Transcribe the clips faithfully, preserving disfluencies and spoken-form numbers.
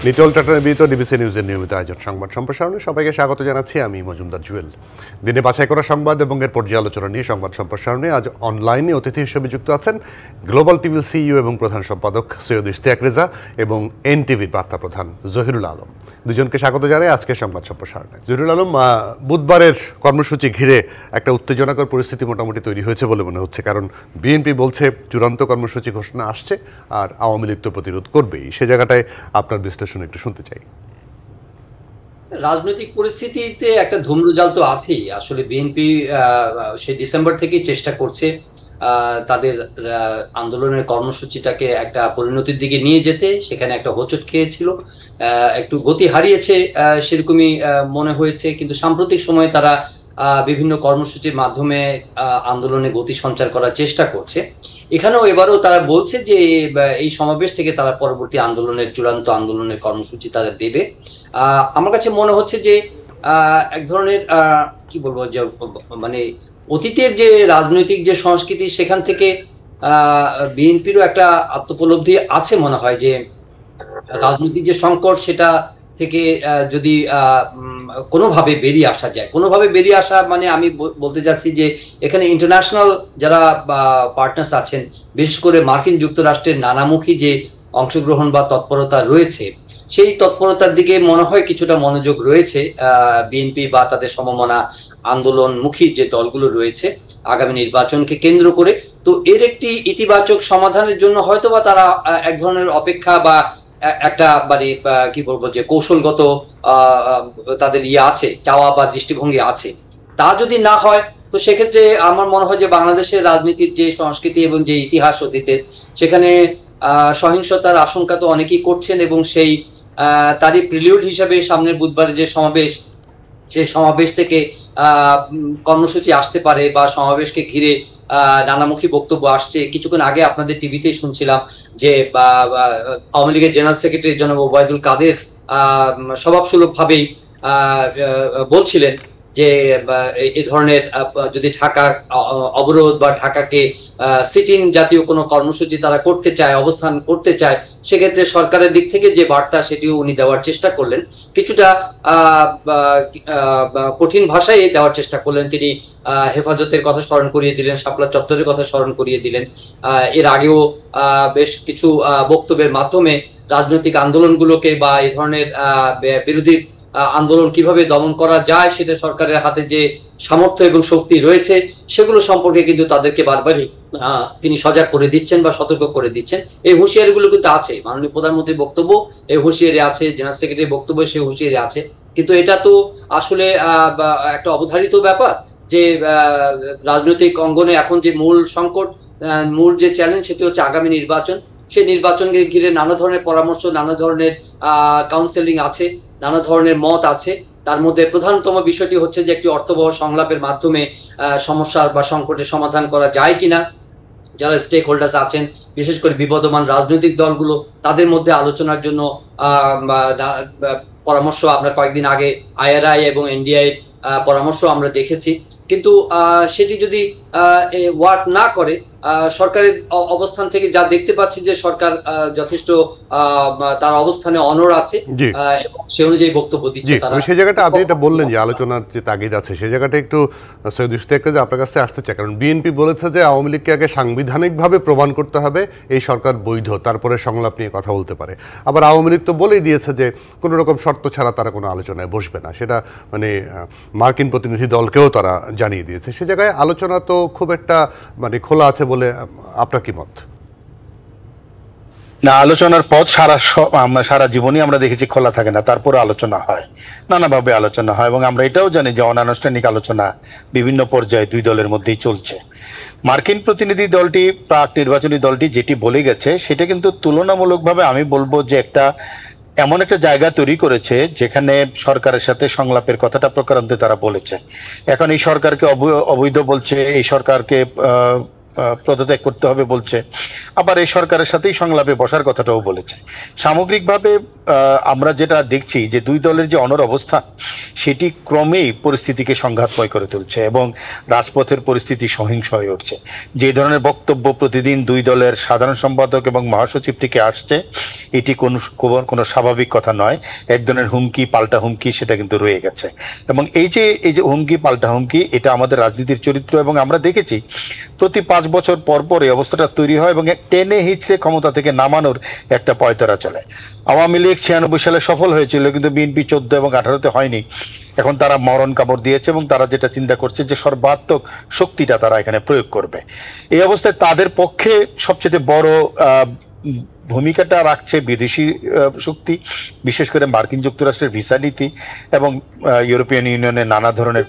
Little টাটার বিত DBC নিউজের নিয়মিত আয়োজন সংবাদ সম্প্রসারণে সবাইকে স্বাগত জানাচ্ছি। আমি মজুমদার জুয়েল। দিনে বাছাই করা সংবাদ এবং এর পর্যালোচনা নিয়ে সংবাদ সম্প্রসারণে আজ অনলাইনে অতিথি হিসেবে যুক্ত আছেন গ্লোবাল টিভির সিইও এবং প্রধান সম্পাদক সৈয়দ ইশতিয়াক রেজা এবং এনটিভির বার্তা প্রধান জহিরুল আলম। দুজনকে স্বাগত জানাই আজকের সংবাদ সম্প্রসারণে। জহিরুল আলম, বুধবারের কর্মসূচি ঘিরে একটা উত্তেজনাকর পরিস্থিতি মোটামুটি তৈরি হয়েছে বলে মনে হচ্ছে, কারণ বিএনপি বলছে চূড়ান্ত কর্মসূচি ঘোষণা আসছে আর আওয়ামী লীগ তো প্রতিরোধ করবেই। সে জায়গাটায় আপনার বিশ্লেষণ একটু শুনতে চাই। রাজনৈতিক পরিস্থিতিতে একটা ধূম্রজাল তো আছেই। আসলে বিএনপি সে ডিসেম্বর থেকেই চেষ্টা করছে তাদের আন্দোলনের কর্মসূচিটাকে একটা পরিণতির দিকে নিয়ে যেতে। সেখানে একটা হোঁচট খেয়েছিল, একটু গতি হারিয়েছে সেরকমই মনে হয়েছে, কিন্তু সাম্প্রতিক সময়ে তারা বিভিন্ন কর্মসূচির মাধ্যমে আন্দোলনে গতি সঞ্চার করার চেষ্টা করছে। এখানেও এবারও তারা বলছে যে এই সমাবেশ থেকে তারা পরবর্তী আন্দোলনের চূড়ান্ত আন্দোলনের কর্মসূচি তারা দেবে। আহ আমার কাছে মনে হচ্ছে যে আহ এক ধরনের আহ কি বলবো যে মানে অতীতের যে রাজনৈতিক যে সংস্কৃতি, সেখান থেকে আহ বিএনপিরও একটা আত্মোপলব্ধি আছে মনে হয় যে রাজনৈতিক যে সংকট সেটা থেকে যদি আহ কোনোভাবে বেরিয়ে আসা যায়। কোনোভাবে বেরিয়ে আসা মানে আমি বলতে চাচ্ছি যে এখানে ইন্টারন্যাশনাল যারা পার্টনার্স আছেন, বিশেষ করে মার্কিন যুক্তরাষ্ট্রের নানামুখী যে অংশগ্রহণ বা তৎপরতা রয়েছে, সেই তৎপরতার দিকে মনে হয় কিছুটা মনোযোগ রয়েছে আহ বিএনপি বা তাদের সমমনা আন্দোলনমুখী যে দলগুলো রয়েছে আগামী নির্বাচনকে কেন্দ্র করে। তো এর একটি ইতিবাচক সমাধানের জন্য হয়তো বা তারা এক ধরনের অপেক্ষা বা একটা মানে কি বলবো যে কৌশলগত আহ তাদের ইয়ে আছে, চাওয়া বা দৃষ্টিভঙ্গি আছে। তা যদি না হয় তো সেক্ষেত্রে আমার মনে হয় যে বাংলাদেশের রাজনীতির যে সংস্কৃতি এবং যে ইতিহাস অতীতের, সেখানে আহ সহিংসতার আশঙ্কা তো অনেকেই করছেন, এবং সেই আহ তারই প্রিলিউড হিসাবে সামনের বুধবারের যে সমাবেশ, সেই সমাবেশ থেকে আহ কর্মসূচি আসতে পারে বা সমাবেশকে ঘিরে আহ নানামুখী বক্তব্য আসছে। কিছুক্ষণ আগে আপনাদের টিভিতেই শুনছিলাম যে আওয়ামী লীগের জেনারেল সেক্রেটারি জনাব ওবায়দুল কাদের আহ স্বভাবসুলভ ভাবেই আহ বলছিলেন যে এই ধরনের যদি ঢাকা অবরোধ বা ঢাকাকে সিটিং জাতীয় কোনো কর্মসূচি তারা করতে চায়, অবস্থান করতে চায়, সেক্ষেত্রে সরকারের দিক থেকে যে বার্তা সেটিও উনি দেওয়ার চেষ্টা করলেন। কিছুটা আহ কঠিন ভাষায় দেওয়ার চেষ্টা করলেন। তিনি আহ হেফাজতের কথা স্মরণ করিয়ে দিলেন, শাপলা চত্বরের কথা স্মরণ করিয়ে দিলেন। আহ এর আগেও আহ বেশ কিছু আহ বক্তব্যের মাধ্যমে রাজনৈতিক আন্দোলনগুলোকে বা এই ধরনের আহ বিরোধী আন্দোলন কিভাবে দমন করা যায় সেটা সরকারের হাতে যে সামর্থ্য এবং শক্তি রয়েছে সেগুলো সম্পর্কে কিন্তু তাদেরকে বারবারই তিনি সজাগ করে দিচ্ছেন বা সতর্ক করে দিচ্ছেন। এই হুঁশিয়ারিগুলো কিন্তু আছে, মাননীয় প্রধানমন্ত্রীর বক্তব্য এই হুঁশিয়ারি আছে, জেনারেল সেক্রেটারির বক্তব্য সেই হুঁশিয়ারি আছে। কিন্তু এটা তো আসলে আহ একটা অবধারিত ব্যাপার যে রাজনৈতিক অঙ্গনে এখন যে মূল সংকট, মূল যে চ্যালেঞ্জ সেটি হচ্ছে আগামী নির্বাচন। সেই নির্বাচনকে ঘিরে নানা ধরনের পরামর্শ, নানা ধরনের আহ কাউন্সেলিং আছে, নানা ধরনের মত আছে। তার মধ্যে প্রধানতম বিষয়টি হচ্ছে যে একটি অর্থবহ সংলাপের মাধ্যমে সমস্যার বা সংকটের সমাধান করা যায় কিনা। যারা স্টেক হোল্ডার্স আছেন, বিশেষ করে বিবদমান রাজনৈতিক দলগুলো, তাদের মধ্যে আলোচনার জন্য আহ পরামর্শ আমরা কয়েকদিন আগে আইআরআই এবং এনডিআই পরামর্শ আমরা দেখেছি। কিন্তু আহ সেটি যদি আহ ওয়ার্ক না করে, সরকারের অবস্থান থেকে যা দেখতে পাচ্ছি যে সরকার যথেষ্ট তার অবস্থানে অনড় আছে এবং সে অনুযায়ী বক্তব্য দিচ্ছে। সেই জায়গাটা আপনি এটা বললেন যে আলোচনার যে তাগিদ আছে, সেই জায়গাটা একটু সৈয়দ ইশতিয়াক রেজা আপনার কাছে আসতে চাই, কারণ বিএনপি বলেছে যে আওয়ামী লীগকে আগে সাংবিধানিকভাবে প্রমাণ করতে হবে এই সরকার বৈধ, তারপরে সংলাপ নিয়ে কথা বলতে পারে। আবার আওয়ামী লীগ তো বলেই দিয়েছে যে কোনো রকম শর্ত ছাড়া তারা কোনো আলোচনায় বসবে না, সেটা মানে মার্কিন প্রতিনিধি দলকেও তারা জানিয়ে দিয়েছে। সে জায়গায় আলোচনা তো খুব একটা মানে খোলা আছে বলে আপনার কি মত? না, আলোচনার পথ সারা সারা জীবনই আমরা দেখেছি খোলা থাকে না, তারপরে আলোচনা হয়, নানাভাবে আলোচনা হয়, এবং আমরা এটাও জানি যে অনানুষ্ঠানিক আলোচনা বিভিন্ন পর্যায়ে দুই দলের মধ্যেই চলছে। মার্কিন প্রতিনিধি দলটি, প্রাক নির্বাচনী দলটি যেটি বলে গেছে সেটা কিন্তু তুলনামূলকভাবে আমি বলবো যে একটা এমন একটা জায়গা তৈরি করেছে যেখানে সরকারের সাথে সংলাপের কথাটা প্রকারান্তে তারা বলেছে। এখন এই সরকারকে অবৈধ বলছে, এই সরকারকে আহ পদত্যাগ করতে হবে বলছে, আবার এই সরকারের সাথেই সংলাপে বসার কথাটাও বলেছে। সামগ্রিকভাবে আমরা যেটা দেখছি যে দুই দলের যে অনর অবস্থা সেটি ক্রমেই পরিস্থিতিকে সংঘাতময় করে তুলছে এবং রাজপথের পরিস্থিতি সহিংস হয়ে উঠছে। যে ধরনের বক্তব্য প্রতিদিন দুই দলের সাধারণ সম্পাদক এবং মহাসচিব থেকে আসছে, এটি কোনো কোনো স্বাভাবিক কথা নয়। এক ধরনের হুমকি পাল্টা হুমকি সেটা কিন্তু রয়ে গেছে, এবং এই যে এই যে হুমকি পাল্টা হুমকি এটা আমাদের রাজনীতির চরিত্র। এবং আমরা দেখেছি প্রতি পাঁচ বছর পর পর এই অবস্থাটা তৈরি হয় এবং টেনে হিচড়ে ক্ষমতা থেকে নামানোর একটা পয়তারা চলে। আওয়ামী লীগ ছিয়ানব্বই সালে সফল হয়েছিল, কিন্তু বিএনপি চোদ্দ এবং আঠারোতে হয়নি। এখন তারা মরণ কামড় দিয়েছে এবং তারা যেটা চিন্তা করছে যে সর্বাত্মক শক্তিটা তারা এখানে প্রয়োগ করবে। এই অবস্থায় তাদের পক্ষে সবচেয়ে বড় আহ ভূমিকাটা রাখছে বিদেশি শক্তি, বিশেষ করে মার্কিন যুক্তরাষ্ট্রের ভিসা নীতি এবং ইউরোপিয়ান ইউনিয়নের নানা ধরনের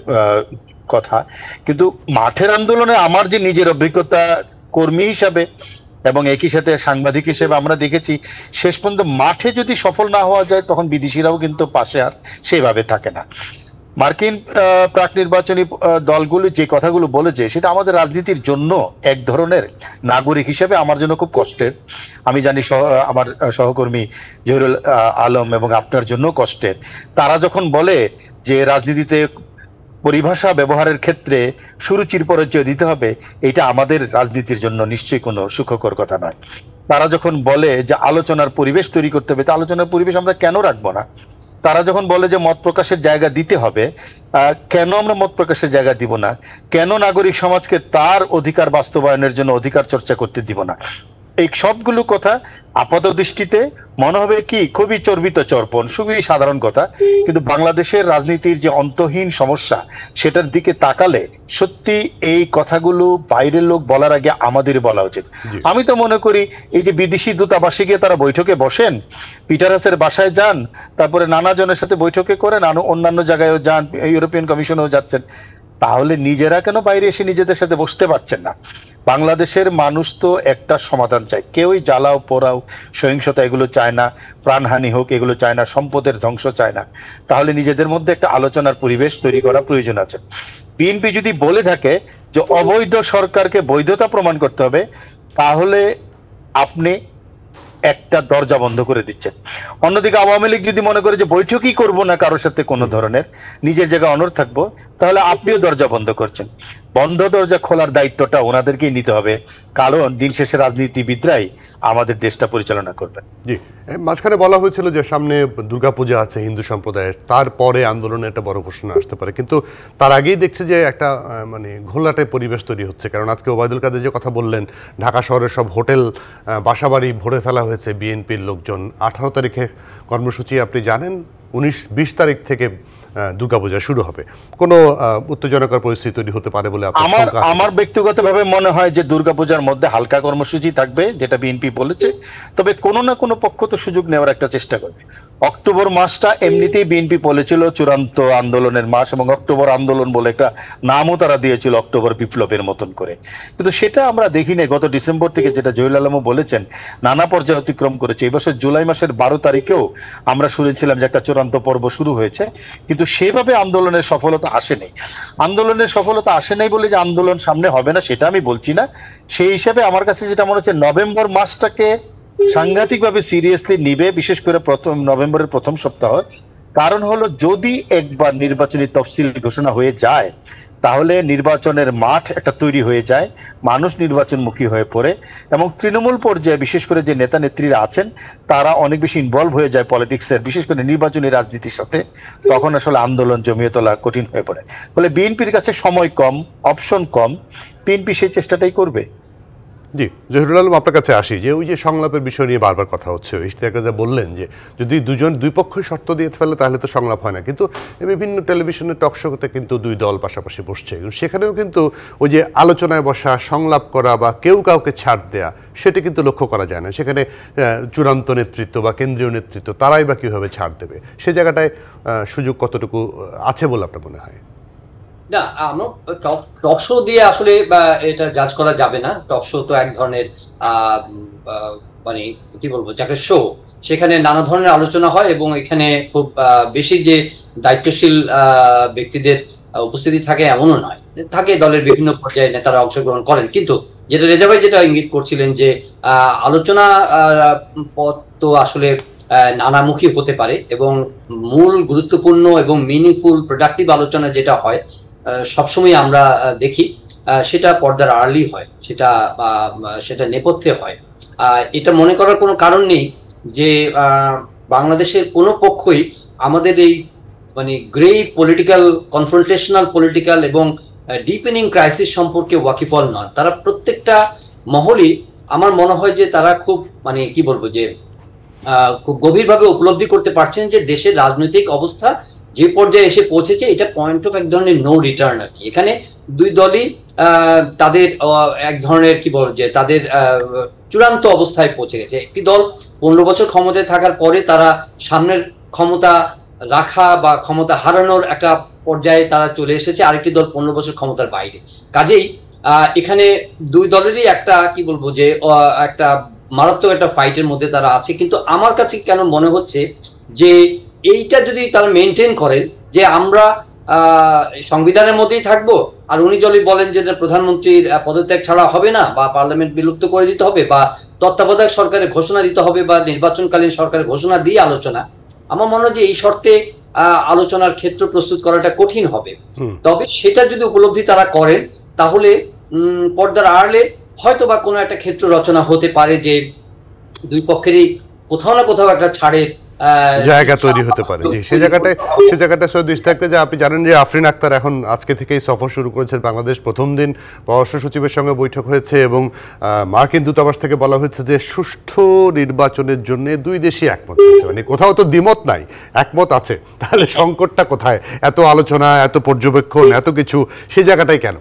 কথা। কিন্তু মাঠের আন্দোলনে আমার যে নিজের অভিজ্ঞতা কর্মী হিসাবে এবং একই সাথে সাংবাদিক হিসেবে আমরা দেখেছি শেষ পর্যন্ত মাঠে যদি সফল না হওয়া যায় তখন বিদেশিরাও কিন্তু পাশে আর সেভাবে থাকে না। মার্কিন প্রাক নির্বাচনী দলগুলো যে কথাগুলো বলেছে সেটা আমাদের রাজনীতির জন্য এক ধরনের নাগরিক হিসেবে আমার জন্য খুব কষ্টের। আমি জানি আমার সহকর্মী জহিরুল আলম এবং আপনার জন্য কষ্টের। তারা যখন বলে যে রাজনীতিতে পরিভাষা ব্যবহারের ক্ষেত্রে সুরুচির পরিচয় দিতে হবে, এটা আমাদের রাজনীতির জন্য নিশ্চয়ই কোনো সুখকর কথা নয়। তারা যখন বলে যে আলোচনার পরিবেশ তৈরি করতে হবে, তা আলোচনার পরিবেশ আমরা কেন রাখবো না? তারা যখন বলে যে মত প্রকাশের জায়গা দিতে হবে, কেন আমরা মত প্রকাশের জায়গা দিব না? কেন নাগরিক সমাজকে তার অধিকার বাস্তবায়নের জন্য অধিকার চর্চা করতে দিব না? এই সবগুলো কথা আপাত দৃষ্টিতে মনে হবে কি খুবই চর্বিত চর্পণ, খুবই সাধারণ কথা, কিন্তু বাংলাদেশের রাজনীতির যে অন্তহীন সমস্যা সেটার দিকে তাকালে সত্যি এই কথাগুলো বাইরের লোক বলার আগে আমাদের বলা উচিত। আমি তো মনে করি এই যে বিদেশি দূতাবাসে গিয়ে তারা বৈঠকে বসেন, পিটারাসের বাসায় যান, তারপরে নানা জনের সাথে বৈঠকে করেন, অন্যান্য জায়গায়ও যান, ইউরোপিয়ান কমিশনেও যাচ্ছেন, তাহলে নিজেরা কেন বাইরে এসে নিজেদের সাথে বসতে পারছেন না? বাংলাদেশের মানুষ তো একটা সমাধান চায়, কেউই জ্বালাও পোড়াও সহিংসতা এগুলো চায় না, প্রাণহানি হোক এগুলো চায় না, সম্পদের ধ্বংস চায় না। তাহলে নিজেদের মধ্যে একটা আলোচনার পরিবেশ তৈরি করা প্রয়োজন আছে। বিএনপি যদি বলে থাকে যে অবৈধ সরকারকে বৈধতা প্রমাণ করতে হবে, তাহলে আপনি একটা দরজা বন্ধ করে দিচ্ছেন। অন্যদিকে আওয়ামী লীগ যদি মনে করে যে বৈঠকই করবো না কারোর সাথে কোনো ধরনের, নিজের জায়গায় অনড় থাকবো, তাহলে আপনিও দরজা বন্ধ করছেন। বন্ধ দরজা খোলার দায়িত্বটা ওনাদেরকেই নিতে হবে, কারণ দিন শেষে রাজনীতিবিদরাই আমাদের দেশটা পরিচালনা করবেন। জি, মাঝখানে বলা হয়েছিল যে সামনে দুর্গাপূজা আছে হিন্দু সম্প্রদায়ের, তারপরে আন্দোলনে একটা বড় ঘোষণা আসতে পারে, কিন্তু তার আগেই দেখছে যে একটা মানে ঘোলাটে পরিবেশ তৈরি হচ্ছে। কারণ আজকে ওবায়দুল কাদের যে কথা বললেন, ঢাকা শহরের সব হোটেল বাসাবাড়ি ভরে ফেলা হয়েছে বিএনপির লোকজন। আঠারো তারিখে কর্মসূচি আপনি জানেন, উনিশ বিশ তারিখ থেকে দুর্গাপূজা শুরু হবে। কোনো উত্তেজনাকর পরিস্থিতি তৈরি হতে পারে বলে আমার আমার ব্যক্তিগতভাবে মনে হয় যে দুর্গাপূজার মধ্যে হালকা কর্মসূচি থাকবে, যেটা বিএনপি বলেছে, তবে কোনো না কোনো পক্ষ তো সুযোগ নেওয়ার একটা চেষ্টা করবে। অক্টোবর মাসটা এমনিতেই বিএনপি বলেছিল চূড়ান্ত আন্দোলনের মাস, এবং অক্টোবর আন্দোলন বলে একটা নামও তারা দিয়েছিল অক্টোবর বিপ্লবের মতন করে, কিন্তু সেটা আমরা দেখি নাই। গত ডিসেম্বর থেকে, যেটা জহিরুল আলমও বলেছেন, নানা পর্যায়ে অতিক্রম করেছে। এবছর জুলাই মাসের বারো তারিখেও আমরা শুনেছিলাম যে একটা চূড়ান্ত পর্ব শুরু হয়েছে, কিন্তু সেভাবে আন্দোলনের সফলতা আসেনি। আন্দোলনের সফলতা আসে নাই বলে যে আন্দোলন সামনে হবে না সেটা আমি বলছি না। সেই হিসাবে আমার কাছে যেটা মনে হচ্ছে নভেম্বর মাসটাকে সাংঘাতিকভাবে সিরিয়াসলি নিবে, বিশেষ করে প্রথম নভেম্বরের প্রথম সপ্তাহ। কারণ হলো যদি একবার নির্বাচনী তফসিল ঘোষণা হয়ে যায় তাহলে নির্বাচনের মাঠ একটা তৈরি হয়ে যায়, মানুষ নির্বাচনমুখী হয়ে পড়ে, এবং তৃণমূল পর্যায়ে বিশেষ করে যে নেতা নেত্রীরা আছেন তারা অনেক বেশি ইনভলভ হয়ে যায় পলিটিক্সের, বিশেষ করে নির্বাচনী রাজনীতির সাথে। তখন আসলে আন্দোলন জমিয়ে তোলা কঠিন হয়ে পড়ে। ফলে বিএনপির কাছে সময় কম, অপশন কম, বিএনপি সেই চেষ্টাটাই করবে। জি, জহিরুল আলম, আপনার কাছে আসি যে ওই যে সংলাপের বিষয় নিয়ে বারবার কথা হচ্ছে, ইশতিয়াক রাজা বললেন যে যদি দুজন দুই পক্ষই শর্ত দিয়ে ফেলে তাহলে তো সংলাপ হয় না, কিন্তু বিভিন্ন টেলিভিশনের টক শোতে কিন্তু দুই দল পাশাপাশি বসছে, সেখানেও কিন্তু ওই যে আলোচনায় বসা, সংলাপ করা বা কেউ কাউকে ছাড় দেয়া, সেটা কিন্তু লক্ষ্য করা যায় না। সেখানে চূড়ান্ত নেতৃত্ব বা কেন্দ্রীয় নেতৃত্ব তারাই বা কীভাবে ছাড় দেবে, সে জায়গাটায় সুযোগ কতটুকু আছে বলে আপনার মনে হয়? না, আমরা টক শো দিয়ে আসলে এটা জাজ করা যাবে না। টক শো তো এক ধরনের মানে কি বলবো, যাকে শো, সেখানে নানা ধরনের আলোচনা হয় এবং এখানে খুব বেশি যে দায়িত্বশীল ব্যক্তিদের উপস্থিতি থাকে এমনও নয়, থাকে দলের বিভিন্ন পর্যায়ে নেতারা অংশগ্রহণ করেন। কিন্তু যেটা রেজা ভাই যেটা ইঙ্গিত করছিলেন যে আলোচনা পথ তো আসলে নানামুখী হতে পারে এবং মূল গুরুত্বপূর্ণ এবং মিনিংফুল প্রোডাক্টিভ আলোচনা যেটা হয় সবসময় আমরা দেখি সেটা পর্দার আড়ালি হয়, সেটা সেটা নেপথ্যে হয়। এটা মনে করার কোনো কারণ নেই যে বাংলাদেশের কোনো পক্ষই আমাদের এই মানে গ্রে পলিটিক্যাল কনফ্রন্টেশনাল পলিটিক্যাল এবং ডিপেনিং ক্রাইসিস সম্পর্কে ওয়াকিফল নন। তারা প্রত্যেকটা মহলই আমার মনে হয় যে তারা খুব মানে কি বলবো যে খুব গভীরভাবে উপলব্ধি করতে পারছেন যে দেশের রাজনৈতিক অবস্থা যে পর্যায়ে এসে পৌঁছেছে এটা পয়েন্ট অফ এক ধরনের নো রিটার্ন আর কি। এখানে দুই দলই তাদের এক ধরনের কি বল যে তাদের চূড়ান্ত অবস্থায় পৌঁছে গেছে। একটি দল পনেরো বছর ক্ষমতায় থাকার পরে তারা সামনের ক্ষমতা রাখা বা ক্ষমতা হারানোর একটা পর্যায়ে তারা চলে এসেছে, আরেকটি দল পনেরো বছর ক্ষমতার বাইরে। কাজেই এখানে দুই দলেরই একটা কি বলবো যে একটা মারাত্মক একটা ফাইটের মধ্যে তারা আছে। কিন্তু আমার কাছে কেন মনে হচ্ছে যে এইটা যদি তারা মেনটেন করেন যে আমরা সংবিধানের মধ্যেই থাকবো, আর উনি যদি বলেন যে প্রধানমন্ত্রীর পদত্যাগ ছাড়া হবে না বা পার্লামেন্ট বিলুপ্ত করে দিতে হবে বা তত্ত্বাবধায়ক সরকারের ঘোষণা দিতে হবে বা নির্বাচনকালীন সরকারের ঘোষণা দিয়ে আলোচনা, আমার মনে হয় যে এই শর্তে আলোচনার ক্ষেত্র প্রস্তুত করাটা কঠিন হবে। তবে সেটা যদি উপলব্ধি তারা করেন তাহলে পর্দার আড়ালে হয়তো বা কোনো একটা ক্ষেত্র রচনা হতে পারে যে দুই পক্ষেরই কোথাও না কোথাও একটা ছাড়ের জায়গা তৈরি হতে পারে। জি, সেই জায়গাটায় সেই জায়গাটা সৈয়দ ইশতিয়াককে যে আপনি জানেন যে আফরিন আক্তার এখন আজকে থেকেই সফর শুরু করেছেন বাংলাদেশ। প্রথম দিন পররাষ্ট্র সচিবের সঙ্গে বৈঠক হয়েছে এবং মার্কিন দূতাবাস থেকে বলা হয়েছে যে সুষ্ঠু নির্বাচনের জন্য দুই দেশই একমত হয়েছে। মানে কোথাও তো দ্বিমত নাই, একমত আছে। তাহলে সংকটটা কোথায়? এত আলোচনা, এত পর্যবেক্ষণ, এত কিছু, সেই জায়গাটাই কেন?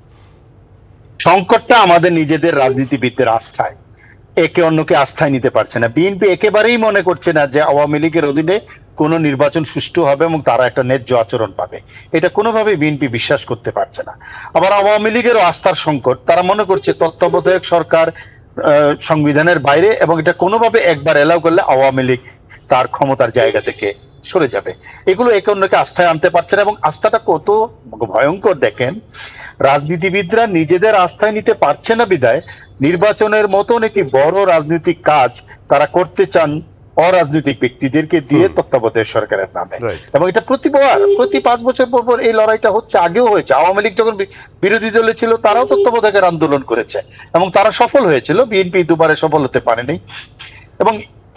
সংকটটা আমাদের নিজেদের রাজনীতিবিদদের আস্থায়, একে অন্যকে আস্থায় নিতে পারছে না। বিএনপি একেবারেই মনে করছে না যে আওয়ামী লীগের অধীনে কোনো নির্বাচন সুষ্ঠু হবে এবং তারা একটা ন্যায্য আচরণ পাবে, এটা কোনোভাবেই বিএনপি বিশ্বাস করতে পারছে না। আবার আওয়ামী লীগেরও আস্থার সংকট, তারা মনে করছে তত্ত্বাবধায়ক সরকার সংবিধানের বাইরে এবং এটা কোনোভাবে একবার এলাও করলে আওয়ামী লীগ তার ক্ষমতার জায়গা থেকে সরে যাবে। এগুলো একে অন্যকে আস্থায় আনতে পারছে না এবং আস্থাটা কত ভয়ঙ্কর দেখেন। রাজনীতিবিদরা নিজেদের আস্থায় নিতে পারছে না বিদায় নির্বাচনের মতন একটি বড় রাজনৈতিক কাজ তারা করতে চান অরাজনৈতিক ব্যক্তিদেরকে দিয়ে তত্ত্বাবধায়ক সরকারের নামে। এবং এটা প্রতিবার প্রতি পাঁচ বছর পর পর এই লড়াইটা হচ্ছে, আগেও হয়েছে। আওয়ামী লীগ যখন বিরোধী দলে ছিল তারাও তত্ত্বাবধায়কের আন্দোলন করেছে এবং তারা সফল হয়েছিল, বিএনপি দুবারে সফল হতে পারেনি। এবং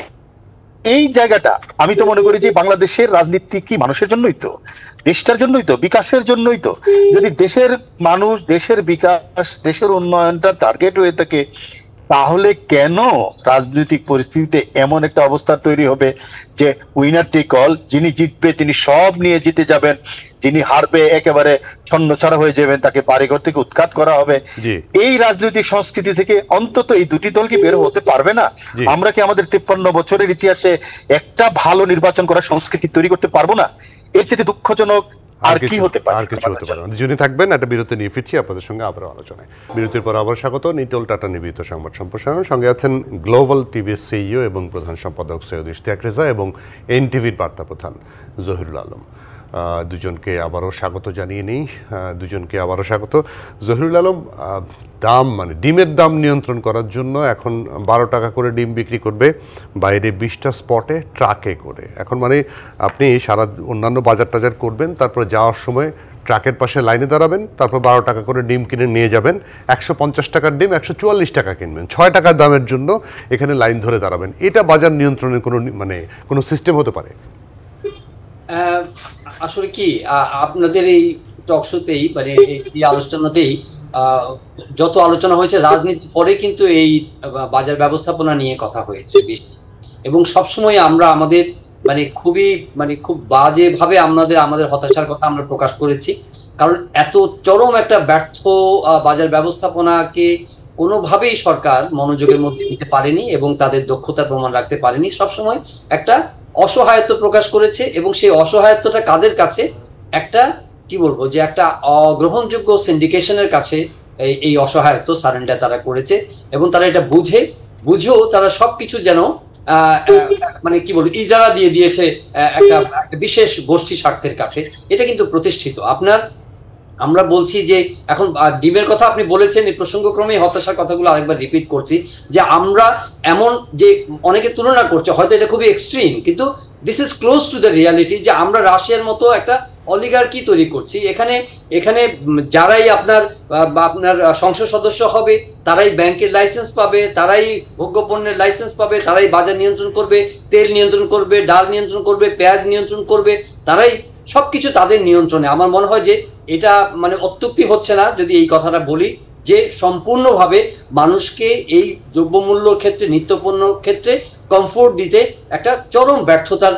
এই জায়গাটা আমি তো মনে করি যে বাংলাদেশের রাজনীতি কি মানুষের জন্যই তো, দেশটার জন্যই তো, বিকাশের জন্যই তো। যদি দেশের মানুষ, দেশের বিকাশ, দেশের উন্নয়নটা টার্গেট হয়ে থাকে, তাহলে কেন রাজনৈতিক পরিস্থিতিতে এমন একটা অবস্থা তৈরি হবে যে উইনার টেক অল, যিনি জিতবে তিনি সব নিয়ে জিতে যাবেন, যিনি হারবে একেবারে ছন্নছাড়া হয়ে যাবেন, তাকে বাড়িঘর থেকে উৎখাত করা হবে। এই রাজনৈতিক সংস্কৃতি থেকে অন্তত এই দুটি দল কি বের হতে পারবে না? আমরা কি আমাদের তিপ্পান্ন বছরের ইতিহাসে একটা ভালো নির্বাচন করার সংস্কৃতি তৈরি করতে পারবো না? এর চেয়ে দুঃখজনক আর কি হতে পারে? আর কিছু হতে পারে না। দুজনই থাকবেন, একটা বিরতি নিয়ে ফিরছি আপনাদের সঙ্গে আবার আলোচনায়। বিরতির পর আবার স্বাগত নিটল টাটা নিবেদিত সংবাদ সম্প্রসারণ। সঙ্গে আছেন গ্লোবাল টিভির সিইও এবং প্রধান সম্পাদক সৈয়দ ইশতিয়াক রেজা এবং এনটিভির বার্তা প্রধান জহিরুল আলম। দুজনকে আবারও স্বাগত জানিয়ে নেই, দুজনকে আবারও স্বাগত। জহিরুল আলম, দাম মানে ডিমের দাম নিয়ন্ত্রণ করার জন্য এখন বারো টাকা করে ডিম বিক্রি করবে বাইরে বিশটা স্পটে ট্রাকে করে। এখন মানে আপনি সারা অন্যান্য বাজার টাজার করবেন, তারপর যাওয়ার সময় ট্রাকের পাশে লাইনে দাঁড়াবেন, তারপর বারো টাকা করে ডিম কিনে নিয়ে যাবেন। একশো পঞ্চাশ টাকার ডিম একশো চুয়াল্লিশ টাকা কিনবেন, ছয় টাকার দামের জন্য এখানে লাইন ধরে দাঁড়াবেন। এটা বাজার নিয়ন্ত্রণের কোনো মানে কোনো সিস্টেম হতে পারে? আসলে কি আপনাদের এই টকশোতেই মানে এই আলোচনাতেই যত আলোচনা হয়েছে রাজনীতির পরে কিন্তু এই বাজার ব্যবস্থাপনা নিয়ে কথা হয়েছে বেশি, এবং সবসময় আমরা আমাদের মানে খুবই মানে খুব বাজে ভাবে আমাদের আমাদের হতাশার কথা আমরা প্রকাশ করেছি। কারণ এত চরম একটা ব্যর্থ বাজার ব্যবস্থাপনাকে কোনোভাবেই সরকার মনোযোগের মধ্যে নিতে পারেনি এবং তাদের দক্ষতার প্রমাণ রাখতে পারেনি। সবসময় একটা অসহায়ত্ব প্রকাশ করেছে এবং সেই অসহায়ত্বটা কাদের কাছে? একটা কি বলবো যে একটা অগ্রহণযোগ্য সিন্ডিকেশনের কাছে এই এই অসহায়ত্ব সারেন্ডার তারা করেছে এবং তারা এটা বুঝে বুঝেও তারা সবকিছু যেন আহ মানে কি বলবো ইজারা দিয়ে দিয়েছে একটা বিশেষ গোষ্ঠী স্বার্থের কাছে। এটা কিন্তু প্রতিষ্ঠিত। আপনার আমরা বলছি যে এখন ডিমের কথা আপনি বলেছেন, এই প্রসঙ্গক্রমে হতাশার কথাগুলো আরেকবার রিপিট করছি যে আমরা এমন যে অনেকে তুলনা করছে, হয়তো এটা খুবই এক্সট্রিম, কিন্তু this is close to the reality, যে আমরা রাশিয়ার মতো একটা অলিগার্কি তৈরি করছি। এখানে এখানে যারাই আপনার আপনার সংসদ সদস্য হবে তারাই ব্যাংকের লাইসেন্স পাবে, তারাই ভোগ্যপণ্যের লাইসেন্স পাবে, তারাই বাজার নিয়ন্ত্রণ করবে, তেল নিয়ন্ত্রণ করবে, ডাল নিয়ন্ত্রণ করবে, পেঁয়াজ নিয়ন্ত্রণ করবে, তারাই সবকিছু তাদের নিয়ন্ত্রণে। আমার মনে হয় যে এটা মানে অত্যুক্তি হচ্ছে না যদি এই কথাটা বলি যে সম্পূর্ণভাবে মানুষকে এই দ্রব্যমূল্যর ক্ষেত্রে, নিত্যপণ্য ক্ষেত্রে কমফোর্ট দিতে একটা চরম ব্যর্থতার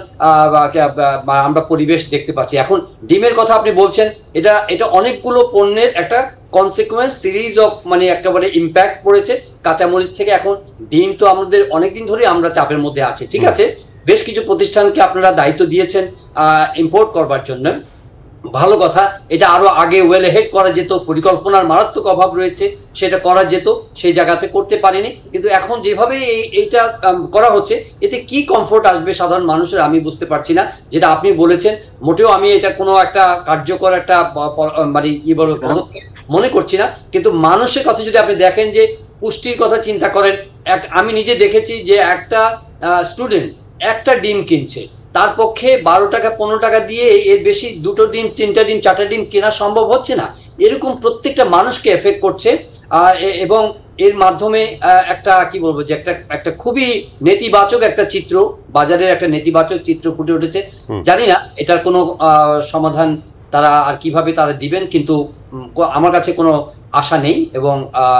আমরা পরিবেশ দেখতে পাচ্ছি। এখন ডিমের কথা আপনি বলছেন, এটা এটা অনেকগুলো পণ্যের একটা কনসিকুয়েন্স, সিরিজ অফ মানে একেবারে ইম্প্যাক্ট পড়েছে কাঁচামরিচ থেকে। এখন ডিম তো আমাদের অনেকদিন ধরে আমরা চাপের মধ্যে আছি, ঠিক আছে, বেশ কিছু প্রতিষ্ঠানকে আপনারা দায়িত্ব দিয়েছেন ইম্পোর্ট করবার জন্য, ভালো কথা। এটা আরো আগে ওয়েল হেড করা যেত, পরিকল্পনার মারাত্মক অভাব রয়েছে, সেটা করা যেত, সেই জায়গাতে করতে পারেনি। কিন্তু এখন যেভাবে এইটা করা হচ্ছে, এতে কি কমফোর্ট আসবে সাধারণ মানুষের আমি বুঝতে পারছি না। যেটা আপনি বলেছেন মোটেও আমি এটা কোনো একটা কার্যকর একটা মানে কি বলবো পদক্ষেপ মনে করছি না। কিন্তু মানুষের কথা যদি আপনি দেখেন, যে পুষ্টির কথা চিন্তা করেন, এক আমি নিজে দেখেছি যে একটা স্টুডেন্ট একটা ডিম কিনছে, তার পক্ষে বারো টাকা পনেরো টাকা দিয়ে এর বেশি দুটো ডিম, তিনটা ডিম, চারটা ডিম কেনা সম্ভব হচ্ছে না। এরকম প্রত্যেকটা মানুষকে এফেক্ট করছে এবং এর মাধ্যমে একটা কি বলবো যে একটা একটা খুবই নেতিবাচক একটা চিত্র, বাজারের একটা নেতিবাচক চিত্র ফুটে উঠেছে। জানি না এটার কোনো সমাধান তারা আর কিভাবে তারা দিবেন, কিন্তু আমার কাছে কোনো আশা নেই এবং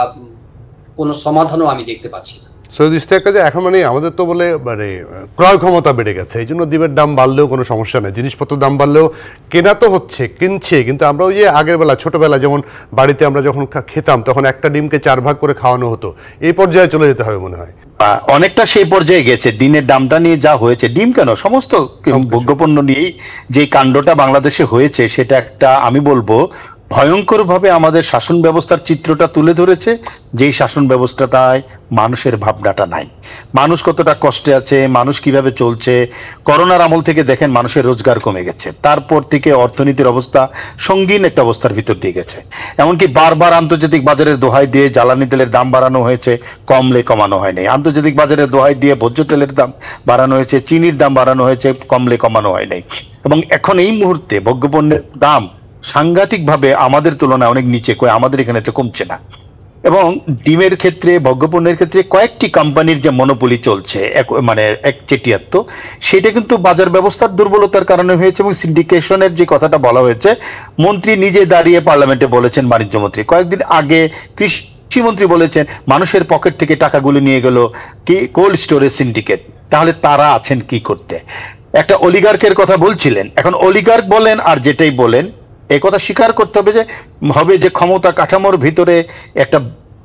কোনো সমাধানও আমি দেখতে পাচ্ছি না। সৈয়দ ইশতিয়াক কাজী, এখন মানে আমাদের তো বলে মানে ক্রয় ক্ষমতা বেড়ে গেছে, এই জন্য ডিমের দাম বাড়লেও কোনো সমস্যা নেই, জিনিসপত্রের দাম বাড়লেও কেনা তো হচ্ছে, কিনছে। কিন্তু আমরা ওই যে আগের বেলা ছোটবেলা যেমন বাড়িতে আমরা যখন খেতাম তখন একটা ডিমকে চার ভাগ করে খাওয়ানো হতো, এই পর্যায়ে চলে যেতে হবে মনে হয়। অনেকটা সেই পর্যায়ে গেছে। ডিমের দামটা নিয়ে যা হয়েছে, ডিম কেন সমস্ত ভোগ্যপণ্য নিয়েই যে কাণ্ডটা বাংলাদেশে হয়েছে, সেটা একটা আমি বলবো ভয়ঙ্কর ভাবে আমাদের শাসন ব্যবস্থার চিত্রটা তুলে ধরেছে, যেই শাসন ব্যবস্থাটায় মানুষের ভাবনাটা নাই। মানুষ কতটা কষ্টে আছে, মানুষ কিভাবে চলছে। করোনার আমল থেকে দেখেন মানুষের রোজগার কমে গেছে, তারপর থেকে অর্থনীতির অবস্থা সঙ্গীন একটা অবস্থার ভিতর দিয়ে গেছে। এমনকি বারবার আন্তর্জাতিক বাজারের দোহাই দিয়ে জ্বালানি তেলের দাম বাড়ানো হয়েছে, কমলে কমানো হয়নি। আন্তর্জাতিক বাজারের দোহাই দিয়ে ভোজ্য তেলের দাম বাড়ানো হয়েছে, চিনির দাম বাড়ানো হয়েছে, কমলে কমানো হয়নি। এবং এখন এই মুহূর্তে ভোগ্যপণ্যের দাম সাংঘাতিক ভাবে আমাদের তুলনায় অনেক নিচে, কই আমাদের এখানে তো কমছে না। এবং ডিমের ক্ষেত্রে, ভোগ্যপণ্যের ক্ষেত্রে কয়েকটি কোম্পানির যে মনোপলি চলছে মানে এক চেটিয়াত্ব, সেটা কিন্তু বাজার ব্যবস্থার দুর্বলতার কারণে হয়েছে। এবং সিন্ডিকেশনের যে কথাটা বলা হয়েছে, মন্ত্রী নিজে দাঁড়িয়ে পার্লামেন্টে বলেছেন, বাণিজ্য মন্ত্রী কয়েকদিন আগে, কৃষিমন্ত্রী বলেছেন মানুষের পকেট থেকে টাকাগুলো নিয়ে গেল কি কোল্ড স্টোরেজ সিন্ডিকেট। তাহলে তারা আছেন কি করতে? একটা অলিগার্কের কথা বলছিলেন, এখন অলিগার্ক বলেন আর যেটাই বলেন, এই কথা স্বীকার করতে হবে যে হবে যে ক্ষমতা কাঠামোর ভিতরে একটা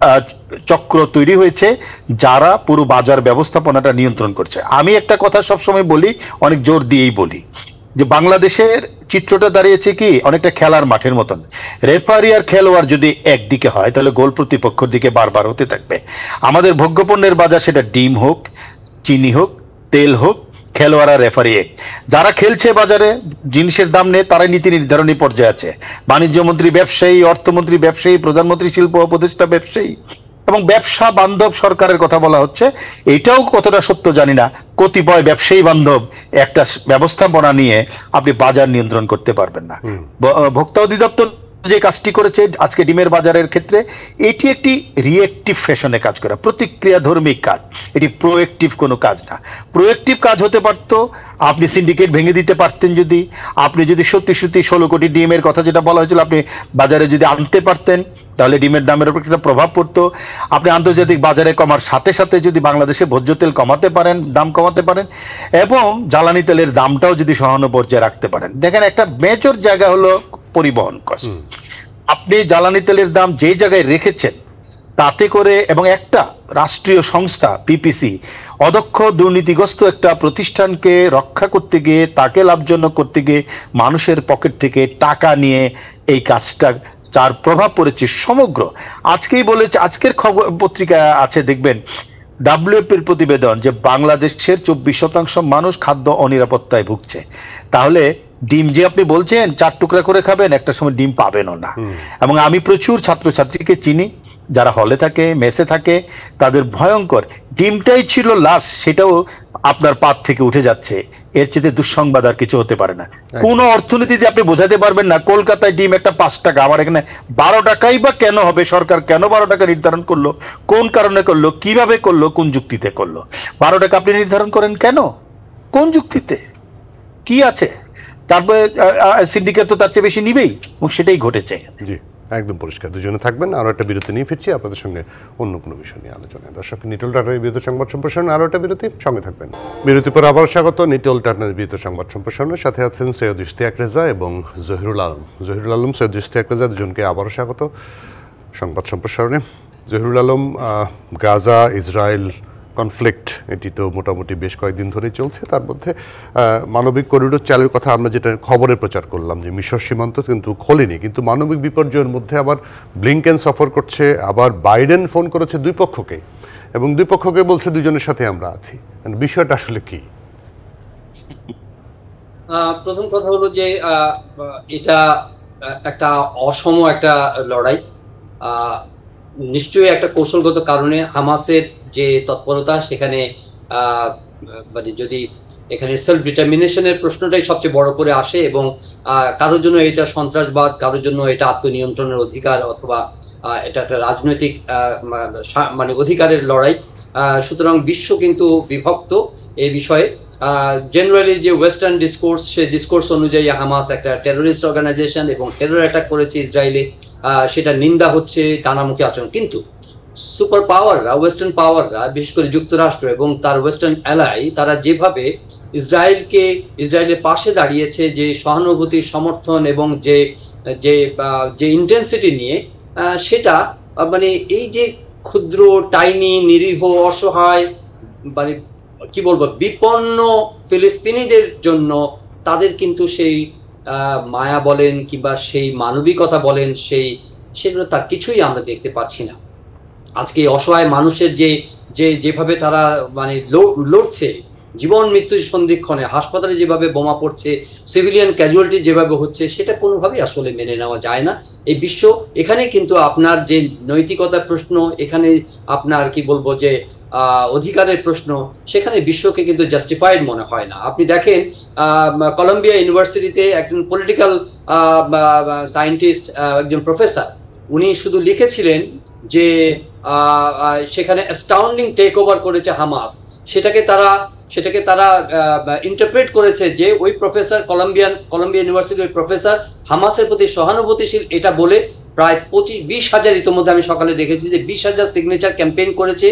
চক্র তৈরি হয়েছে যারা পুরো বাজার ব্যবস্থাপনাটা নিয়ন্ত্রণ করছে। আমি একটা কথা সবসময় বলি, অনেক জোর দিয়েই বলি, যে বাংলাদেশের চিত্রটা দাঁড়িয়েছে কি অনেকটা খেলার মাঠের মতন। রেফারি আর খেলোয়াড় যদি একদিকে হয় তাহলে গোল প্রতিপক্ষের দিকে বারবার হতে থাকবে। আমাদের ভোগ্যপণ্যের বাজার, সেটা ডিম হোক, চিনি হোক, তেল হোক, খেলোয়াড় আর রেফারি এক। যারা খেলছে বাজারে জিনিসের দাম নেই, তারাই নীতি নির্ধারণী পর্যায়ে আছে। বাণিজ্য মন্ত্রী ব্যবসায়ী, অর্থমন্ত্রী ব্যবসায়ী, প্রধানমন্ত্রী শিল্প উপদেষ্টা ব্যবসায়ী, এবং ব্যবসা বান্ধব সরকারের কথা বলা হচ্ছে। এটাও কতটা সত্য জানি না, কতিপয় ব্যবসায়ী বান্ধব একটা ব্যবস্থাপনা নিয়ে আপনি বাজার নিয়ন্ত্রণ করতে পারবেন না। ভোক্তা অধিদপ্তর যে কাজটি করেছে আজকে ডিমের বাজারের ক্ষেত্রে, এটি একটি রিয়েক্টিভ ফ্যাশনে কাজ করা, প্রতিক্রিয়াধর্মী কাজ, এটি প্রোয়েক্টিভ কোনো কাজ না। প্রোয়েক্টিভ কাজ হতে পারত, আপনি সিন্ডিকেট ভেঙে দিতে পারতেন, যদি আপনি যদি সত্যি সত্যি ষোলো কোটি ডিমের কথা যেটা বলা হয়েছিল আপনি বাজারে যদি আনতে পারতেন, তাহলে ডিমের দামের উপর একটা প্রভাব পড়তো। আপনি আন্তর্জাতিক বাজারে কমার সাথে সাথে যদি বাংলাদেশে ভোজ্য তেল কমাতে পারেন, দাম কমাতে পারেন, এবং জ্বালানি তেলের দামটাও যদি সহানু পর্যায়ে রাখতে পারেন। দেখেন, একটা মেজর জায়গা হলো পরিবহন কষ্ট। আপনি জ্বালানি তেলের দাম যে জায়গায় রেখেছেন তাতে করে, এবং একটা রাষ্ট্রীয় সংস্থা পিপিসি অদক্ষ দুর্নীতিগ্রস্ত একটা প্রতিষ্ঠানকে রক্ষা করতে গিয়ে, তাকে লাভজনক করতে গিয়ে মানুষের পকেট থেকে টাকা নিয়ে এই কাজটা, যার প্রভাব পড়েছে সমগ্র। আজকেই বলেছে, আজকের খবর পত্রিকা আছে দেখবেন, ডাব্লিউএফপির প্রতিবেদন যে বাংলাদেশের চব্বিশ শতাংশ মানুষ খাদ্য অনিরাপত্তায় ভুগছে, তাহলে ডিম যে আপনি বলছেন চার টুকরা করে খাবেন, একটা সময় ডিম পাবেনও না। এবং আমি প্রচুর ছাত্রছাত্রীকে চিনি যারা হলে থাকে, মেসে থাকে, তাদের ভয়ঙ্কর ডিমটাই ছিল লাশ, সেটাও আপনার পাত থেকে উঠে যাচ্ছে। এর চেয়ে দুঃসংবাদ আর কিছু হতে পারে না। কোন অর্থনীতিতে আপনি বোঝাতে পারবেন না কলকাতায় ডিম একটা পাঁচ টাকা, আমার এখানে বারো টাকাই বা কেন হবে? সরকার কেন বারো টাকা নির্ধারণ করলো? কোন কারণে করলো? কিভাবে করলো? কোন যুক্তিতে করলো? বারো টাকা আপনি নির্ধারণ করেন কেন? কোন যুক্তিতে? কি আছে? তারপরে সিন্ডিকেট তো তার চেয়ে বেশি নিবেই, এবং সেটাই ঘটেছে। জি, একদম পরিষ্কার। দুজনে থাকবেন, আরো একটা বিরতি নিয়ে ফিরছি আপনাদের সঙ্গে অন্য কোনো বিষয় নিয়ে আলোচনায়। দর্শক, নিটল টাটার বিরতি সংবাদ সম্প্রসারণ আরো একটা বিরতি, সঙ্গে থাকবেন। বিরতি পর আবার স্বাগত নিটল টাটার বিরতি সংবাদ সম্প্রসারণের সাথে আছেন সৈয়দ ইশতিয়াক রেজা এবং জহিরুল আলম। জহিরুল আলম, সৈয়দ ইশতিয়াক রেজা, দুজনকে আবারও স্বাগত সংবাদ সম্প্রসারণে। Zahirul Alam, Gaza Israel conflict এটি তো মোটামুটি বেশ কয়েকদিন ধরেই চলছে। তার মধ্যে মানবিক করিডোর চালের কথা আমরা যেটা খবরে প্রচার করলাম যে মিশর সীমান্ত কিন্তু খোলেনি, কিন্তু মানবিক বিপর্যয়ের মধ্যে আবার ব্লিংকেন সফর করছে, আবার বাইডেন ফোন করেছে দুই পক্ষকে, এবং দুই পক্ষকে বলছে দুজনের সাথে আমরা আছি। বিষয়টা আসলে কি? প্রথম কথা হলো যে এটা একটা অসম একটা লড়াই। নিশ্চয়ই একটা কৌশলগত কারণে হামাসের যে তৎপরতা, সেখানে মানে যদি এখানে সেলফ ডিটারমিনেশনের প্রশ্নটাই সবচেয়ে বড় করে আসে, এবং কারোর জন্য এটা সন্ত্রাসবাদ, কারোর জন্য এটা আত্মনিয়ন্ত্রণের অধিকার, অথবা এটা একটা রাজনৈতিক মানে অধিকারের লড়াই। সুতরাং বিশ্ব কিন্তু বিভক্ত এই বিষয়ে। জেনারেলি যে ওয়েস্টার্ন ডিসকোর্স, সেই ডিসকোর্স অনুযায়ী হামাস একটা টেরোরিস্ট অর্গানাইজেশন এবং টেরর অ্যাটাক করেছে ইসরায়েলে, সেটা নিন্দা হচ্ছে, টানামুখী আচরণ। কিন্তু সুপার পাওয়াররা, ওয়েস্টার্ন পাওয়াররা, বিশেষ করে যুক্তরাষ্ট্র এবং তার ওয়েস্টার্ন অ্যালাই, তারা যেভাবে ইসরায়েলকে ইসরায়েলের পাশে দাঁড়িয়েছে, যে সহানুভূতি, সমর্থন এবং যে যে যে ইন্টেন্সিটি নিয়ে, সেটা মানে এই যে ক্ষুদ্র, টাইনি, নিরীহ, অসহায়, মানে কি বলবো, বিপন্ন ফিলিস্তিনিদের জন্য তাদের কিন্তু সেই মায়া বলেন কিংবা সেই মানবিকতা বলেন, সেই সেগুলো তার কিছুই আমরা দেখতে পাচ্ছি না। আজকে অসহায় মানুষের যে যে যেভাবে তারা মানে লড়ছে, জীবন মৃত্যুর সন্ধিক্ষণে, হাসপাতালে যেভাবে বোমা পড়ছে, সিভিলিয়ান ক্যাজুয়ালিটি যেভাবে হচ্ছে, সেটা কোনোভাবেই আসলে মেনে নেওয়া যায় না। এই বিশ্ব, এখানে কিন্তু আপনার যে নৈতিকতার প্রশ্ন, এখানে আপনার কি বলবো যে অধিকারের প্রশ্ন, সেখানে বিশ্বকে কিন্তু জাস্টিফাইড মনে হয় না। আপনি দেখেন কলম্বিয়া ইউনিভার্সিটিতে একজন পলিটিক্যাল সায়েন্টিস্ট, একজন প্রফেসর, উনি শুধু লিখেছিলেন যে সেখানে অ্যাস্টাউন্ডিং টেক ওভার করেছে হামাস। সেটাকে তারা সেটাকে তারা ইন্টারপ্রেট করেছে যে ওই প্রফেসর, কলম্বিয়ান কলম্বিয়া ইউনিভার্সিটির ওই প্রফেসর হামাসের প্রতি সহানুভূতিশীল, এটা বলে প্রায় পঁচিশ বিশ হাজার, ইতিমধ্যে আমি সকালে দেখেছি যে বিশ হাজার সিগনেচার ক্যাম্পেইন করেছে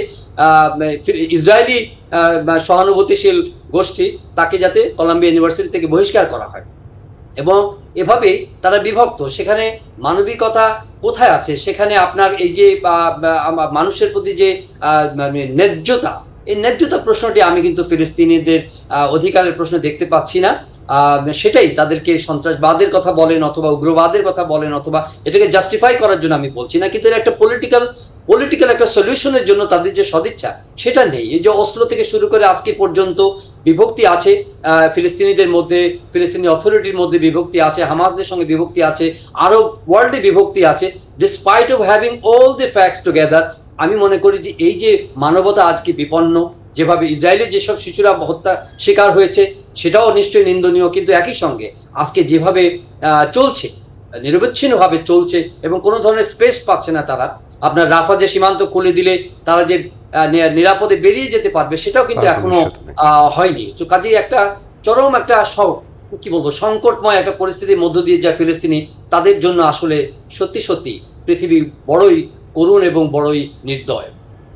ইসরায়েলি সহানুভূতিশীল গোষ্ঠী, তাকে যাতে কলম্বিয়া ইউনিভার্সিটি থেকে বহিষ্কার করা হয়। এবং এভাবেই তারা বিভক্ত। সেখানে মানবিকতা কোথায় আছে? সেখানে আপনার এই যে মানুষের প্রতি যে ন্যায্যতা, এই ন্যায্যতা প্রশ্নটি আমি কিন্তু ফিলিস্তিনিদের অধিকারের প্রশ্ন দেখতে পাচ্ছি না। সেটাই তাদেরকে সন্ত্রাসবাদের কথা বলেন, অথবা উগ্রবাদের কথা বলেন, অথবা এটাকে জাস্টিফাই করার জন্য আমি বলছি না, কিন্তু এর একটা পলিটিক্যাল পলিটিক্যাল একটা সলিউশনের জন্য তাদের যে সদিচ্ছা, সেটা নেই। এই যে অস্লো থেকে শুরু করে আজকে পর্যন্ত বিভক্তি আছে ফিলিস্তিনিদের মধ্যে, ফিলিস্তিনি অথরিটির মধ্যে বিভক্তি আছে, হামাসদের সঙ্গে বিভক্তি আছে, আরব ওয়ার্ল্ডে বিভক্তি আছে। Despite of having all the facts together, আমি মনে করি যে এই যে মানবতা আজকে বিপন্ন, যেভাবে ইসরায়েলের যেসব শিশুরা হত্যা শিকার হয়েছে, সেটাও নিশ্চয়ই নিন্দনীয়, কিন্তু একই সঙ্গে আজকে যেভাবে চলছে, নিরবচ্ছিন্নভাবে চলছে এবং কোনো ধরনের স্পেস পাচ্ছে না তারা, আপনার রাফা যে সীমান্ত খুলে দিলে তারা যে নিরাপদে বেরিয়ে যেতে পারবে, সেটাও কিন্তু এখনো হয়নি। তো কাজেই একটা চরম একটা কি বলবো সংকটময় একটা পরিস্থিতির মধ্য দিয়ে যা ফিলিস্তিনি, তাদের জন্য আসলে সত্যি সত্যি পৃথিবী বড়ই করুণ এবং বড়ই নির্দয়।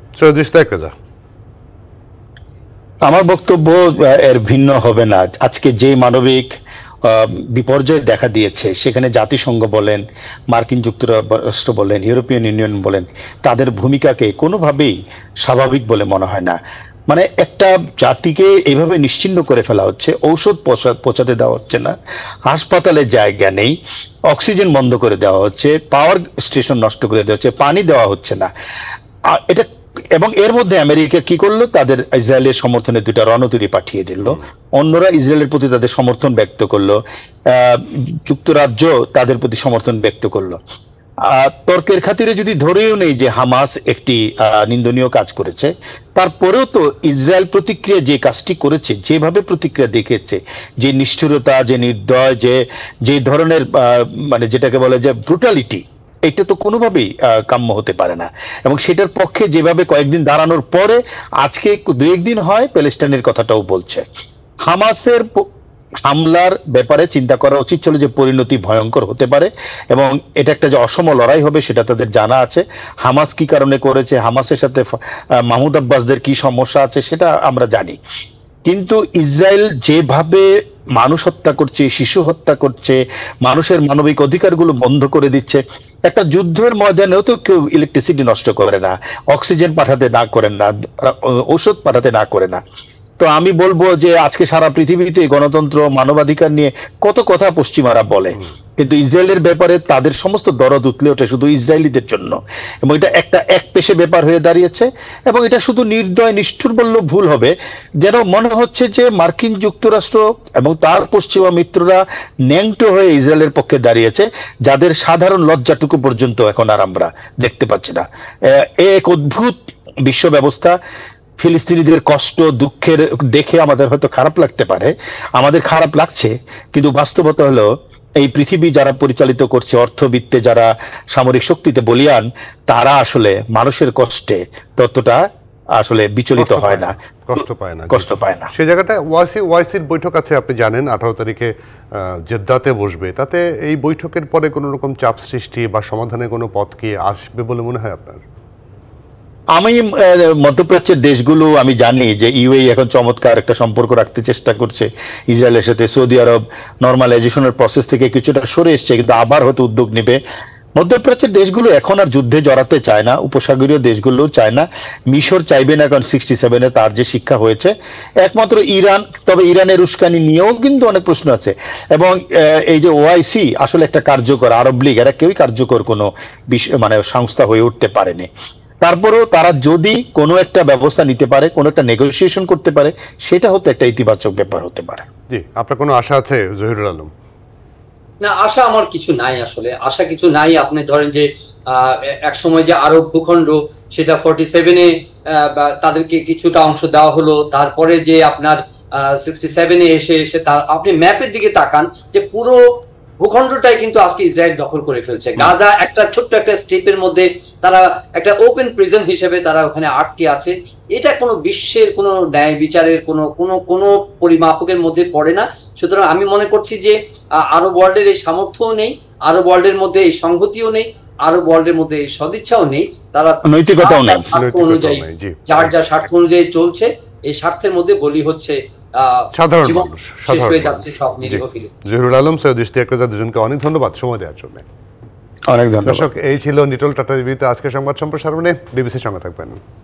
আমার বক্তব্য এর ভিন্ন হবে না। আজকে যে মানবিক বিপর্যয় দেখা দিয়েছে, সেখানে জাতিসংঘ বলেন, মার্কিন যুক্তরাষ্ট্র বলেন, ইউরোপিয়ান ইউনিয়ন বলেন, তাদের ভূমিকাকে কোনোভাবেই স্বাভাবিক বলে মনে হয় না। মানে একটা জাতিকে এইভাবে নিশ্চিহ্ন করে ফেলা হচ্ছে, ঔষধ পৌঁছাতে দেওয়া হচ্ছে না, হাসপাতালে জায়গা নেই, অক্সিজেন বন্ধ করে দেওয়া হচ্ছে, পাওয়ার স্টেশন নষ্ট করে দেওয়া হচ্ছে, পানি দেওয়া হচ্ছে না। এটা এবং এর মধ্যে আমেরিকা কি করলো, তাদের ইসরায়েলের সমর্থনে দুটা রণতরী পাঠিয়ে দিল, অন্যরা ইসরায়েলের প্রতি তাদের সমর্থন ব্যক্ত করলো, যুক্তরাজ্য তাদের প্রতি সমর্থন ব্যক্ত করলো। তর্কের খাতিরে যদি ধরেও নেই যে হামাস একটি নিন্দনীয় কাজ করেছে, তারপরেও তো ইসরায়েল প্রতিক্রিয়া যে কাজটি করেছে, যেভাবে প্রতিক্রিয়া দেখেছে, যে নিষ্ঠুরতা, যে নির্দয়, যে যে ধরনের মানে যেটাকে বলে যে ব্রুটালিটি, এটা তো কোনোভাবেই কাম্য হতে পারে না। এবং সেটার পক্ষে যেভাবে কয়েকদিন দাঁড়ানোর পরে আজকে দু একদিন হয় প্যালেস্টাইনের কথাটাও বলছে। হামাসের হামলার ব্যাপারে চিন্তা করা উচিত ছিল যে পরিণতি ভয়ঙ্কর হতে পারে, এবং এটা একটা যে অসম লড়াই হবে সেটা তাদের জানা আছে। হামাস কি কারণে করেছে, হামাসের সাথে মাহমুদ আব্বাসদের কি সমস্যা আছে সেটা আমরা জানি। কিন্তু ইসরায়েল যেভাবে মানুষ হত্যা করছে, শিশু হত্যা করছে, মানুষের মানবিক অধিকারগুলো বন্ধ করে দিচ্ছে, একটা যুদ্ধের ময়দানেও তো কেউ ইলেকট্রিসিটি নষ্ট করে না, অক্সিজেন পাঠাতে না করেন না, ঔষধ পাঠাতে না করে না। তো আমি বলবো যে আজকে সারা পৃথিবীতে গণতন্ত্র, মানবাধিকার নিয়ে কত কথা পশ্চিমারা বলে, কিন্তু ইসরায়েলের ব্যাপারে তাদের সমস্ত দরদ উঠলে ওঠে শুধু ইসরায়েলিদের জন্য, এবং এটা একটা এক পেশে ব্যাপার হয়ে দাঁড়িয়েছে। এবং এটা শুধু নির্দয় নিষ্ঠুর বললেও ভুল হবে, যেন মনে হচ্ছে যে মার্কিন যুক্তরাষ্ট্র এবং তার পশ্চিমা মিত্ররা ন্যাংটো হয়ে ইসরায়েলের পক্ষে দাঁড়িয়েছে, যাদের সাধারণ লজ্জাটুকু পর্যন্ত এখন আর আমরা দেখতে পাচ্ছি না। এক অদ্ভুত বিশ্ব ব্যবস্থা। ফিলিস্তিনিদের কষ্ট দুঃখের দেখে আমাদের হয়তো খারাপ লাগতে পারে, আমাদের খারাপ লাগছে, কিন্তু বাস্তবতা হলো এই পৃথিবী যারা পরিচালিত করছে, অর্থবিত্তে যারা সামরিক শক্তিতে বলিয়ান, তারা আসলে মানুষের কষ্টে ততটা আসলে বিচলিত হয় না, কষ্ট পায় না কষ্ট পায় না সেই জায়গাটায় ওয়াইসি ওয়াইসির বৈঠক আছে, আপনি জানেন আঠারো তারিখে জেদ্দাতে বসবে। তাতে এই বৈঠকের পরে কোনো রকম চাপ সৃষ্টি বা সমাধানের কোনো পথ কি আসবে বলে মনে হয় আপনার? আমি মধ্যপ্রাচ্যের দেশগুলো আমি জানি যে ইউএই এখন চমৎকার একটা সম্পর্ক রাখতে চেষ্টা করছে ইসরায়েলের সাথে। সৌদি আরব নরমালাইজেশনের প্রসেস থেকে কিছুটা সরে এসছে, কিন্তু আবার হয়তো উদ্যোগ নেবে। মধ্যপ্রাচ্যের দেশগুলো এখন আর যুদ্ধে জড়াতে চায় না, উপসাগরীয় দেশগুলো চায় না। মিশর চাইবে না, কারণ সিক্সটি সেভেনে তার যে শিক্ষা হয়েছে। একমাত্র ইরান, তবে ইরানের উস্কানি নিয়েও কিন্তু অনেক প্রশ্ন আছে। এবং এই যে ওআইসি আসলে একটা কার্যকর, আরব লীগ, এরা কেউই কার্যকর কোনো মানে সংস্থা হয়ে উঠতে পারেনি। তারপরেও তারা যদি কোনো একটা ব্যবস্থা নিতে পারে, কোনো একটা নেগোসিয়েশন করতে পারে, সেটা হতে একটা ইতিবাচক ব্যাপার হতে পারে। জি, আপনার কোনো আশা আছে জহিরুল আলম? না, আশা আমার কিছু নাই, আসলে আশা কিছু নাই। আপনি ধরেন যে এক সময় যে আরব ভূখণ্ড, সেটা ফর্টি সেভেনে তাদেরকে কিছুটা অংশ দেওয়া হলো, তারপরে যে আপনার সিক্সটি সেভেনে এসে এসে তার আপনি ম্যাপের দিকে তাকান যে পুরো ভূখণ্ডটাই কিন্তু আজকে ইসরায়েল দখল করে ফেলছে। গাজা একটা ছোট্ট একটা স্টেপের মধ্যে তারা একটা ওপেন প্রিজন হিসেবে তারা ওখানে আটকে আছে। এটা কোনো বিশ্বের কোনো ন্যায় বিচারের কোনো কোনো কোনো পরিমাপকের মধ্যে পড়ে না। সুতরাং আমি মনে করছি যে আরব ওয়ার্ল্ডের এই সামর্থ্যও নেই, আরব ওয়ার্ল্ডের মধ্যে এই সংহতিও নেই, আরব ওয়ার্ল্ডের মধ্যে এই সদিচ্ছাও নেই। তারা নৈতিকতাও নেই, স্বার্থ অনুযায়ী যার যার স্বার্থ অনুযায়ী চলছে। এই স্বার্থের মধ্যে বলি হচ্ছে সাধারণ মানুষ, সাধারণ হয়ে যাচ্ছে সব নিরীহ ফিলিস্তিনি। জহিরুল আলম, সৈয়দ ইশতিয়াক রেজা, দুজনকে অনেক ধন্যবাদ সময় দেওয়ার জন্য। অনেক ধন্যবাদ দর্শক, এই ছিল নিটল টাটা টিভিতে আজকের সংবাদ সম্প্রসারণে। বিবিসির সঙ্গে থাকবেন।